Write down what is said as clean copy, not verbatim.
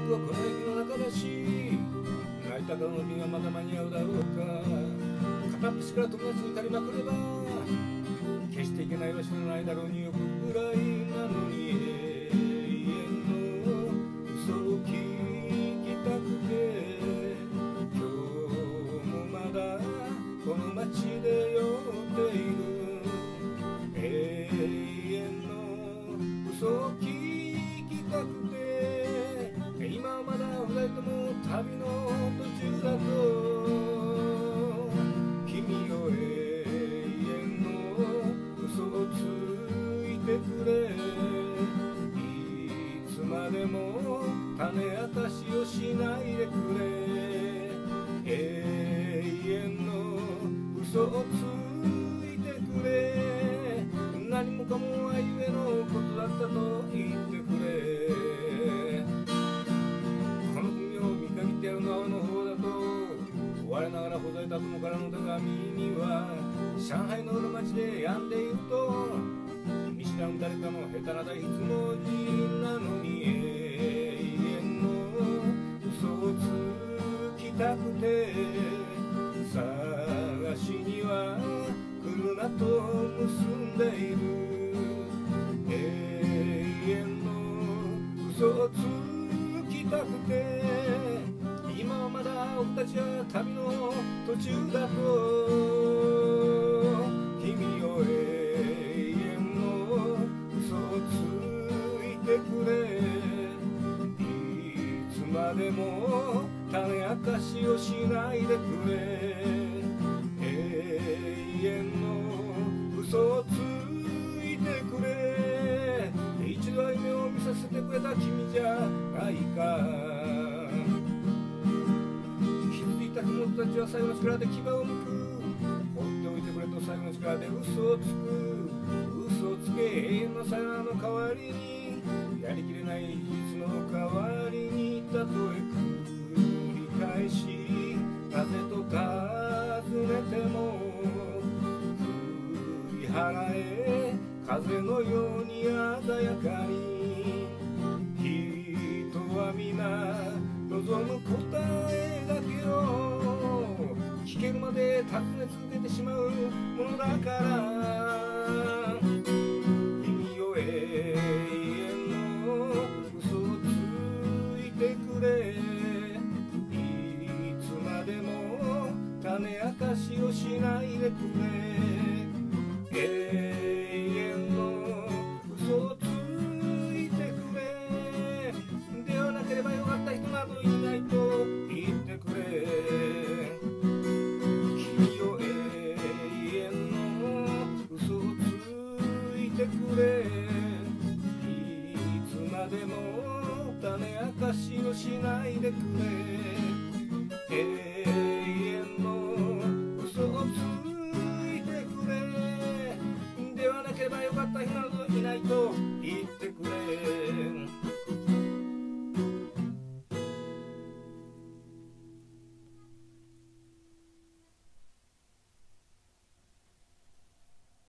僕はこの駅の中だし、泣いた顔の日がまだ間に合うだろうか。片っ端から友達に借りまくれば決していけないは知らないだろう2億ぐらいなのに、永遠の嘘を聞きたくて今日もまだこの街で酔っている。永遠の嘘を聞きたくて今はまだ二人とも旅の途中だと、君よ永遠の嘘をついてくれ。いつまでも種明かしをしないでくれ。永遠の嘘をついてくれ。何もかもあいうえのことだったと言ってくれ。この国を見限ってやるのはの方だと我ながらほざいた友からの手紙には、上海の裏町で病んでいると見知らん誰かの下手な大筆文字なのに、永遠の嘘をつきたくて探しには来るなと結んでいる。永遠の嘘をつきたくて今はまだ僕たちは旅の途中だと、君よ永遠の嘘をついてくれ。いつまでも種明かしをしないでくれ。永遠の嘘をついてくれ。一度は夢を見させてくれた君じゃないか。気づいた雲たちは最後の力で牙をむく。放っておいてくれと最後の力で嘘をつく。嘘をつけ永遠のさよならの代わりに、やりきれない事実の代わりに、たとえ繰り返し風と尋ねても振り払え風のように鮮やかに。人は皆望む答えだけを聞けるまで尋ね続けてしまうものだから、君よ永遠の嘘をついてくれ。いつまでも種明かしをしないでくれ。永遠の嘘をついてくれ。ではなければよかった人などいないと言ってくれ。君よ永遠の嘘をついてくれ。いつまでも種明かしをしないでくれ。